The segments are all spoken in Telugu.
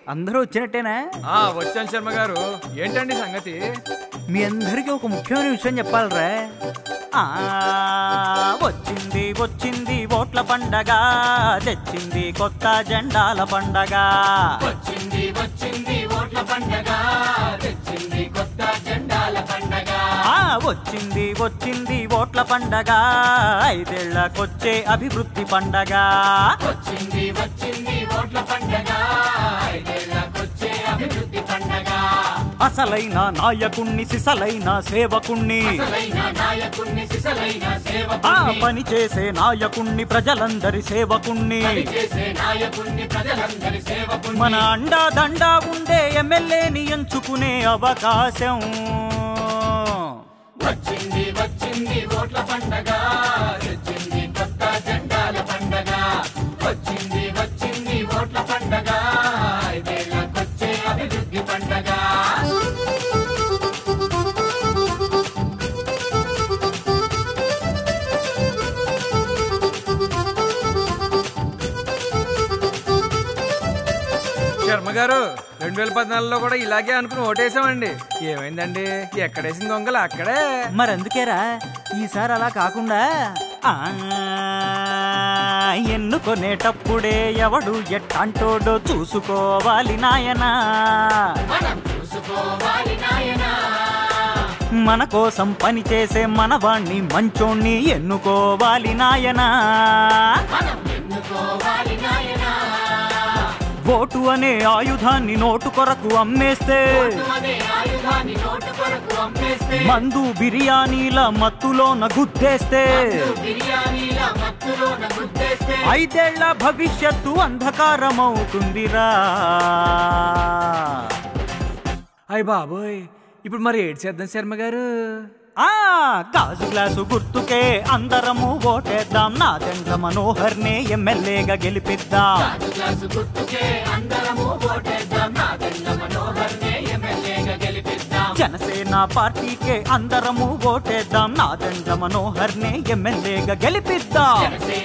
అందరూ వచ్చినట్టేనా? వచ్చాను శర్మ గారు. ఏంటండి సంగతి? మీ అందరికీ ఒక ముఖ్యమైన విషయం చెప్పాలరా. వచ్చింది వచ్చింది ఓట్ల పండగ, తెచ్చింది కొత్త జెండాల పండగ. వచ్చింది వచ్చింది ఓట్ల పండగ, తెచ్చింది కొత్త జెండాల పండగ. వచ్చింది వచ్చింది ఓట్ల పండగ, 5 ఏళ్లకొచ్చే అభివృద్ధి పండగ. వచ్చింది వచ్చింది ఓట్ల పండగ, 5 ఏళ్లకొచ్చే అభివృద్ధి పండగ. అసలైన నాయకుణ్ణి సిసలైన సేవకుణ్ణి, పని చేసే నాయకుణ్ణి ప్రజలందరి సేవకుణ్ణి, మన అండా దండా ఉండే ఎమ్మెల్యేని ఎంచుకునే అవకాశం. వచ్చింది వచ్చింది ఓట్ల పండగ, తెచ్చింది కొత్త జెండాల పండగ. వచ్చింది వచ్చింది ఓట్ల పండగ, 5 ఏళ్లకొచ్చే అభివృద్ధి పండగ. శర్మ గారు 2014లో కూడా ఇలాగే అనుకుని ఓటేసామండి. ఏమైందండి? ఎక్కడేసిన గొంగలు అక్కడే. మరందుకేరా ఈసారి అలా కాకుండా ఎన్నుకొనేటప్పుడే ఎవడు ఎట్టాంటోడో చూసుకోవాలి నాయనా. మన కోసం పని చేసే మనవాణ్ణి మంచోణ్ణి ఎన్నుకోవాలి నాయనా. ఓటు అనే ఆయుధాన్ని నోటు కొరకు అమ్మేస్తే, మందు బిర్యానీల మత్తులోన గుద్దేస్తే, 5 ఏళ్ల భవిష్యత్తు అంధకారమవుతుందిరా. అయ్య బాబోయ్, ఇప్పుడు మరి ఏడు చేద్దాం శర్మ గారు? గాజు గ్లాసు గుర్తుకే అందరము ఓటేద్దాం, నాదెండ్ల మనోహర్నే ఎమ్మెల్యేగా గెలిపిద్దాం. జనసేన పార్టీకే అందరము ఓటేద్దాం, నాదెండ్ల మనోహర్నే ఎమ్మెల్యేగా గెలిపిద్దాం.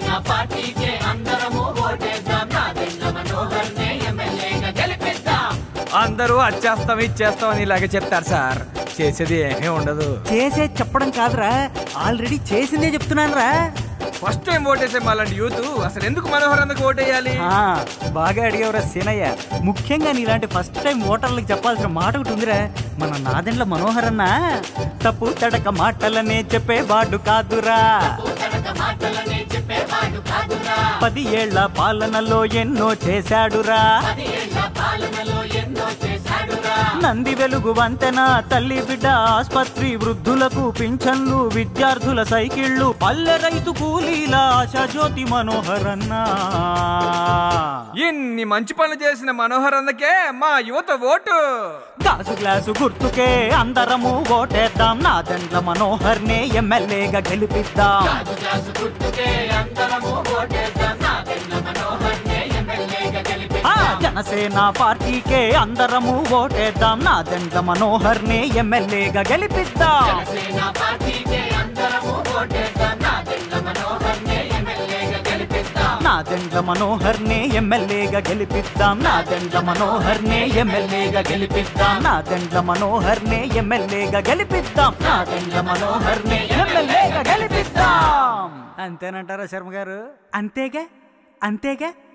అందరూ వచ్చేస్తాం ఇచ్చేస్తాం అని ఇలాగే చెప్తారు సార్. చేసేది ఏమీ ఉండదు. చేసేది చెప్పడం కాదురా, ఆల్రెడీ చేసిందే చెప్తున్నాను రా. ఫస్ట్ టైం ఓటేసే మాలాంటి యూత్ అసలు ఎందుకు మనోహర్ అందుకు ఓటేయాలి? బాగా అడిగేవరా సీనయ్య. ముఖ్యంగా నీలాంటి ఫస్ట్ టైం ఓటర్లకు చెప్పాల్సిన మాట ఒకటి ఉందిరా. మన నాదెండ్ల మనోహర్ అన్న తప్పు తడక మాటలనే చెప్పేవాడు కాదురా. 10 ఏళ్ల పాలనలో ఎన్నో చేశాడురా. నంది వెలుగు వంతెన, తల్లి బిడ్డ ఆస్పత్రి, వృద్ధులకు పింఛన్లు, విద్యార్థుల సైకిళ్లు, పల్లె రైతు కూలీల ఆశాజ్యోతి మనోహర్ అన్న. ఇన్ని మంచి పనులు చేసిన మనోహర్ అన్నకే మా యువత ఓటు. గాజు గ్లాసు గుర్తుకే అందరము ఓటేద్దాం, నాదెండ్ల మనోహర్నే ఎమ్మెల్యేగా గెలిపిద్దాం. జనసేన పార్టీకే అందరము ఓటేద్దాం, నాదెండ్ల మనోహర్నే ఎమ్మెల్యేగా గెలిపిద్దాం. నాదెండ్ల మనోహర్నే ఎమ్మెల్యేగా గెలిపిద్దాం, నాదెండ్ల మనోహర్నే ఎమ్మెల్యేగా గెలిపిద్దాం, నాదెండ్ల మనోహర్నే ఎమ్మెల్యేగా గెలిపిద్దాం, నాదెండ్ల మనోహర్నే ఎమ్మెల్యేగా గెలిపిద్దాం. అంతేనంటారా శర్మ గారు? అంతేగా అంతేగా.